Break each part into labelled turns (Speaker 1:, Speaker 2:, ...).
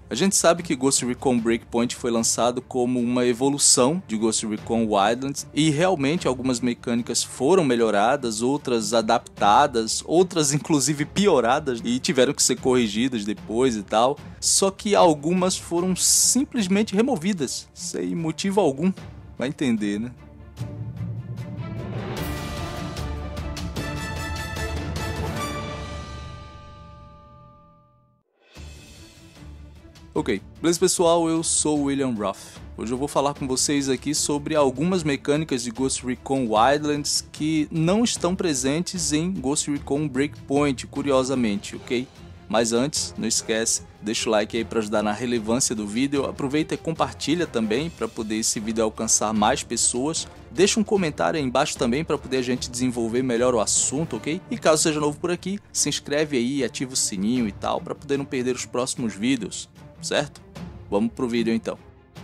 Speaker 1: A gente sabe que Ghost Recon Breakpoint foi lançado como uma evolução de Ghost Recon Wildlands e realmente algumas mecânicas foram melhoradas, outras adaptadas, outras inclusive pioradas e tiveram que ser corrigidas depois e tal. Só que algumas foram simplesmente removidas, sem motivo algum. Vai entender, né? Ok, beleza pessoal, eu sou o William Ruff. Hoje eu vou falar com vocês aqui sobre algumas mecânicas de Ghost Recon Wildlands que não estão presentes em Ghost Recon Breakpoint, curiosamente, ok? Mas antes, não esquece, deixa o like aí para ajudar na relevância do vídeo, aproveita e compartilha também para poder esse vídeo alcançar mais pessoas. Deixa um comentário aí embaixo também para poder a gente desenvolver melhor o assunto, ok? E caso seja novo por aqui, se inscreve aí, ativa o sininho e tal, para poder não perder os próximos vídeos. Certo? Vamos pro vídeo então.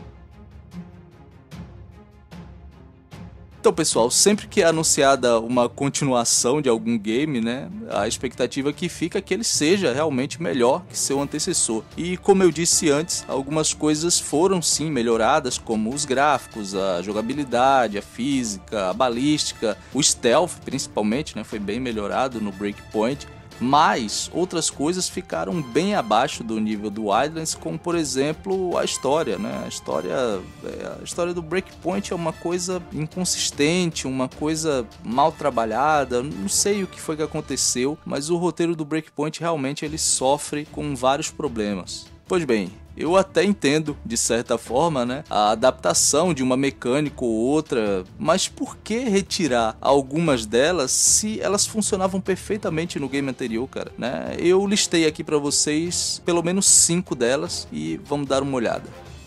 Speaker 1: Então pessoal, sempre que é anunciada uma continuação de algum game, né, a expectativa que fica é que ele seja realmente melhor que seu antecessor. E como eu disse antes, algumas coisas foram sim melhoradas, como os gráficos, a jogabilidade, a física, a balística, o stealth principalmente, né, foi bem melhorado no Breakpoint. Mas outras coisas ficaram bem abaixo do nível do Wildlands, como por exemplo a história, né? A história do Breakpoint é uma coisa inconsistente, uma coisa mal trabalhada, não sei o que foi que aconteceu, mas o roteiro do Breakpoint realmente ele sofre com vários problemas. Pois bem, eu até entendo, de certa forma, né, a adaptação de uma mecânica ou outra, mas por que retirar algumas delas se elas funcionavam perfeitamente no game anterior, cara, né? Eu listei aqui pra vocês pelo menos 5 delas e vamos dar uma olhada.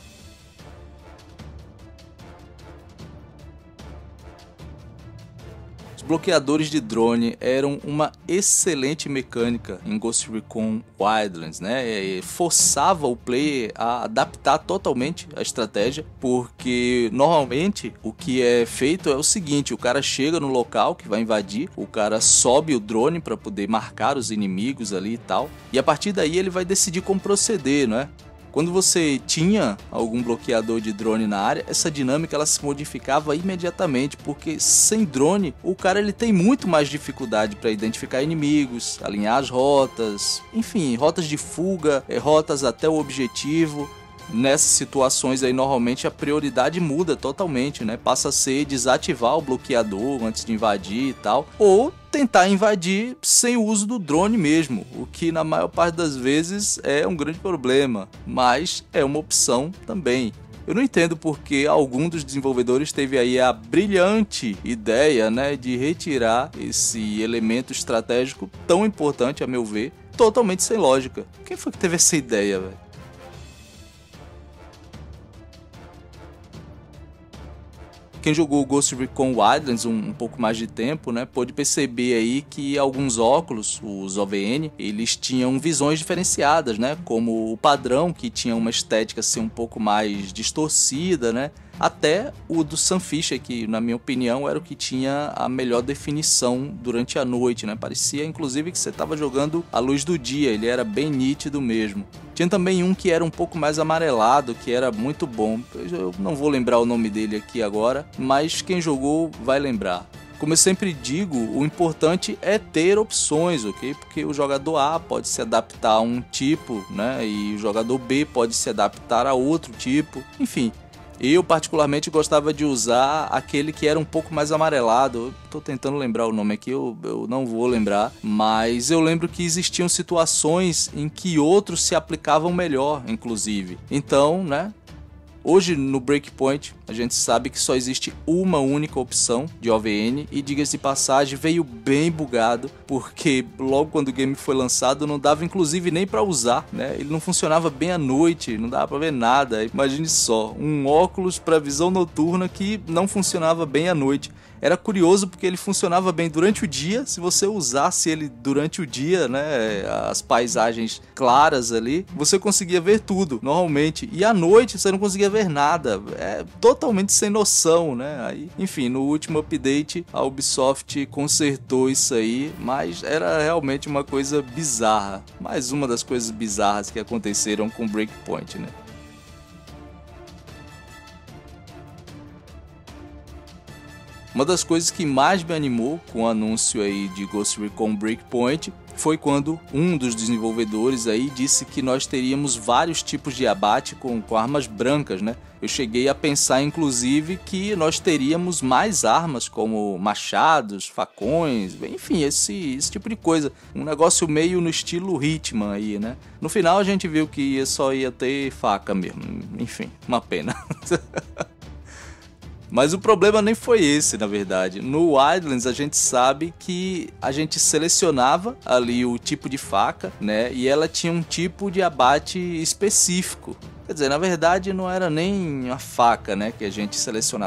Speaker 1: Bloqueadores de drone eram uma excelente mecânica em Ghost Recon Wildlands, né? Forçava o player a adaptar totalmente a estratégia, porque normalmente o que é feito é o seguinte: o cara chega no local que vai invadir, o cara sobe o drone para poder marcar os inimigos ali e tal, e a partir daí ele vai decidir como proceder, não é? Quando você tinha algum bloqueador de drone na área, essa dinâmica ela se modificava imediatamente, porque sem drone o cara ele tem muito mais dificuldade para identificar inimigos, alinhar as rotas, enfim, rotas de fuga, rotas até o objetivo. Nessas situações aí normalmente a prioridade muda totalmente, né? Passa a ser desativar o bloqueador antes de invadir e tal, ou tentar invadir sem o uso do drone mesmo, o que na maior parte das vezes é um grande problema, mas é uma opção também. Eu não entendo porque algum dos desenvolvedores teve aí a brilhante ideia, né, de retirar esse elemento estratégico tão importante, a meu ver, totalmente sem lógica. Quem foi que teve essa ideia, velho? Quem jogou Ghost Recon Wildlands um pouco mais de tempo, né, pôde perceber aí que alguns óculos, os OVN, eles tinham visões diferenciadas, né, como o padrão, que tinha uma estética assim, um pouco mais distorcida, né, até o do Sunfisher, que na minha opinião era o que tinha a melhor definição durante a noite, né? Parecia inclusive que você estava jogando à luz do dia, ele era bem nítido mesmo. Tinha também um que era um pouco mais amarelado, que era muito bom. Eu não vou lembrar o nome dele aqui agora, mas quem jogou vai lembrar. Como eu sempre digo, o importante é ter opções, ok? Porque o jogador A pode se adaptar a um tipo, né? E o jogador B pode se adaptar a outro tipo, enfim. Eu particularmente gostava de usar aquele que era um pouco mais amarelado. Eu tô tentando lembrar o nome aqui, eu não vou lembrar. Mas eu lembro que existiam situações em que outros se aplicavam melhor, inclusive. Então, né? Hoje no Breakpoint a gente sabe que só existe uma única opção de OVN e, diga-se de passagem, veio bem bugado, porque logo quando o game foi lançado não dava inclusive nem para usar, né? Ele não funcionava bem à noite, não dava para ver nada. Imagine só, um óculos para visão noturna que não funcionava bem à noite. era curioso porque ele funcionava bem durante o dia. Se você usasse ele durante o dia, né, as paisagens claras ali, você conseguia ver tudo normalmente, e à noite você não conseguia ver nada. É totalmente sem noção, né? Aí, enfim, no último update a Ubisoft consertou isso aí, mas era realmente uma coisa bizarra. Mais uma das coisas bizarras que aconteceram com Breakpoint, né? Uma das coisas que mais me animou com o anúncio aí de Ghost Recon Breakpoint foi quando um dos desenvolvedores aí disse que nós teríamos vários tipos de abate com armas brancas, né? Eu cheguei a pensar, inclusive, que nós teríamos mais armas, como machados, facões, enfim, esse tipo de coisa. Um negócio meio no estilo Hitman aí, né? No final a gente viu que só ia ter faca mesmo. Enfim, uma pena. Mas o problema nem foi esse, na verdade. No Wildlands a gente sabe que a gente selecionava ali o tipo de faca, né? E ela tinha um tipo de abate específico. Quer dizer, na verdade não era nem a faca, né, que a gente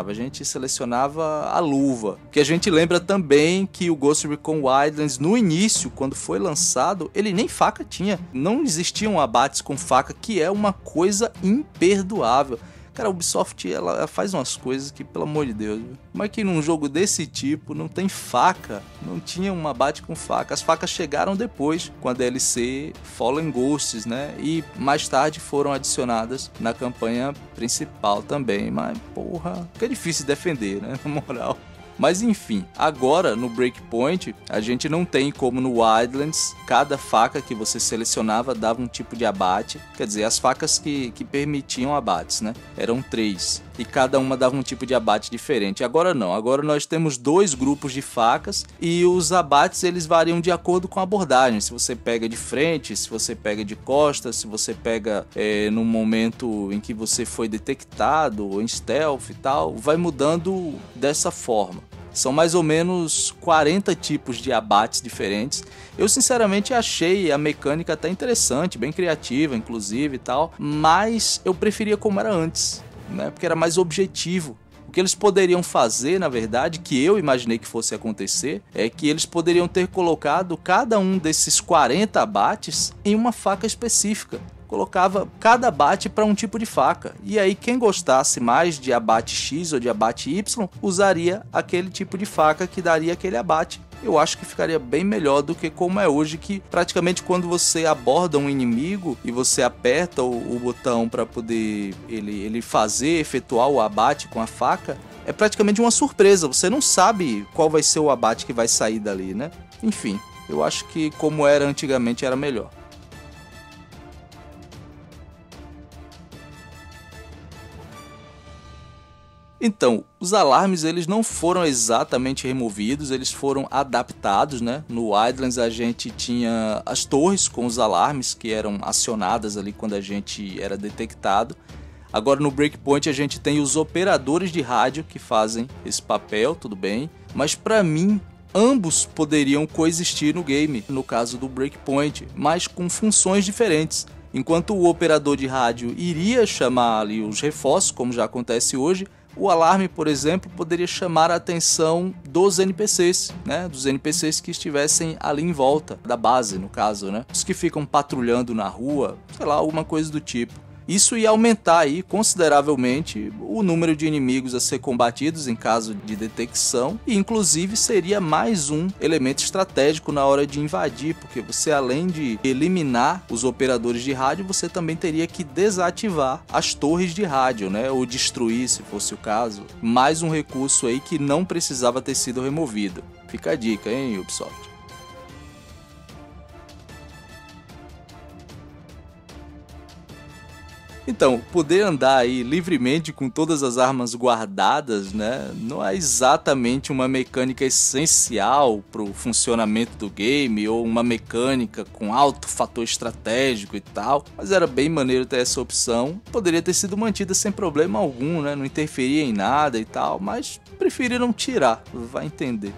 Speaker 1: selecionava a luva. Que a gente lembra também que o Ghost Recon Wildlands, no início, quando foi lançado, ele nem faca tinha. Não existiam abates com faca, que é uma coisa imperdoável. Cara, a Ubisoft, ela faz umas coisas que, pelo amor de Deus, como é que num jogo desse tipo não tem faca? Não tinha um abate com faca. As facas chegaram depois, com a DLC Fallen Ghosts, né? E mais tarde foram adicionadas na campanha principal também. Mas, porra, fica difícil defender, né? Na moral. Mas enfim, agora no Breakpoint a gente não tem como no Wildlands, cada faca que você selecionava dava um tipo de abate, quer dizer, as facas que permitiam abates, né? Eram 3 e cada uma dava um tipo de abate diferente. Agora não, agora nós temos 2 grupos de facas e os abates eles variam de acordo com a abordagem. Se você pega de frente, se você pega de costas, se você pega no momento em que você foi detectado, ou em stealth e tal, vai mudando dessa forma. São mais ou menos 40 tipos de abates diferentes. Eu sinceramente achei a mecânica até interessante, bem criativa inclusive e tal, mas eu preferia como era antes, né? Porque era mais objetivo. O que eles poderiam fazer, na verdade, que eu imaginei que fosse acontecer, é que eles poderiam ter colocado cada um desses 40 abates em uma faca específica. Colocava cada abate para um tipo de faca. E aí quem gostasse mais de abate X ou de abate Y, usaria aquele tipo de faca que daria aquele abate. Eu acho que ficaria bem melhor do que como é hoje, que praticamente quando você aborda um inimigo e você aperta o botão para poder ele efetuar o abate com a faca, é praticamente uma surpresa. Você não sabe qual vai ser o abate que vai sair dali, né? Enfim, eu acho que como era antigamente era melhor. Então, os alarmes eles não foram exatamente removidos, eles foram adaptados, né? No Wildlands a gente tinha as torres com os alarmes que eram acionadas ali quando a gente era detectado. Agora no Breakpoint a gente tem os operadores de rádio que fazem esse papel, tudo bem. Mas para mim, ambos poderiam coexistir no game, no caso do Breakpoint, mas com funções diferentes. Enquanto o operador de rádio iria chamar ali os reforços, como já acontece hoje, o alarme, por exemplo, poderia chamar a atenção dos NPCs, né? Dos NPCs que estivessem ali em volta da base, no caso, né? Os que ficam patrulhando na rua, sei lá, alguma coisa do tipo. Isso ia aumentar aí consideravelmente o número de inimigos a ser combatidos em caso de detecção e inclusive seria mais um elemento estratégico na hora de invadir, porque você além de eliminar os operadores de rádio, você também teria que desativar as torres de rádio, né? Ou destruir, se fosse o caso. Mais um recurso aí que não precisava ter sido removido. Fica a dica, hein, Ubisoft? Então, poder andar aí livremente com todas as armas guardadas, né, não é exatamente uma mecânica essencial para o funcionamento do game ou uma mecânica com alto fator estratégico e tal, mas era bem maneiro ter essa opção. Poderia ter sido mantida sem problema algum, né, não interferia em nada e tal, mas preferiram tirar, vai entender.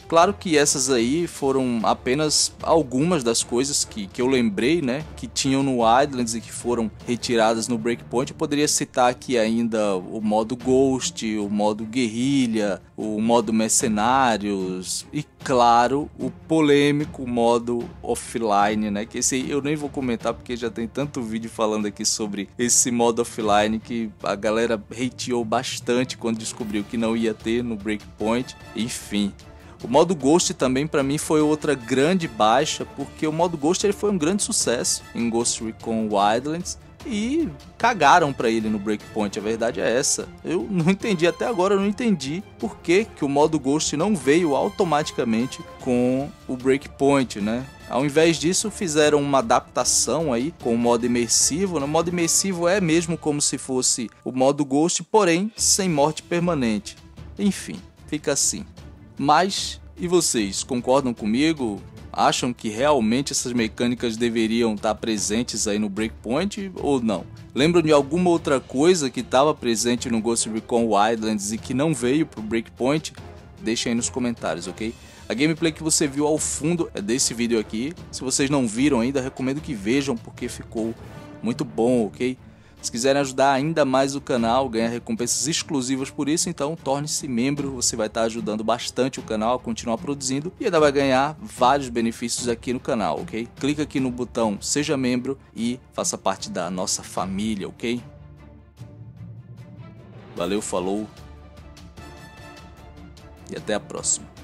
Speaker 1: Claro que essas aí foram apenas algumas das coisas que eu lembrei, né, que tinham no Wildlands e que foram retiradas no Breakpoint. Eu poderia citar aqui ainda o modo Ghost, o modo Guerrilha, o modo Mercenários e, claro, o polêmico modo Offline, né, que esse aí eu nem vou comentar porque já tem tanto vídeo falando aqui sobre esse modo Offline que a galera hateou bastante quando descobriu que não ia ter no Breakpoint. Enfim. O modo Ghost também para mim foi outra grande baixa, porque o modo Ghost ele foi um grande sucesso em Ghost Recon Wildlands e cagaram para ele no Breakpoint, a verdade é essa. Eu não entendi, até agora eu não entendi por que o modo Ghost não veio automaticamente com o Breakpoint, né? Ao invés disso, fizeram uma adaptação aí com o modo imersivo. O modo imersivo é mesmo como se fosse o modo Ghost, porém sem morte permanente. Enfim, fica assim. Mas, e vocês, concordam comigo? Acham que realmente essas mecânicas deveriam estar presentes aí no Breakpoint ou não? Lembram de alguma outra coisa que estava presente no Ghost Recon Wildlands e que não veio para o Breakpoint? Deixem aí nos comentários, ok? A gameplay que você viu ao fundo é desse vídeo aqui. Se vocês não viram ainda, recomendo que vejam porque ficou muito bom, ok? Se quiserem ajudar ainda mais o canal, ganhar recompensas exclusivas por isso, então torne-se membro, você vai estar ajudando bastante o canal a continuar produzindo e ainda vai ganhar vários benefícios aqui no canal, ok? Clica aqui no botão Seja Membro e faça parte da nossa família, ok? Valeu, falou e até a próxima.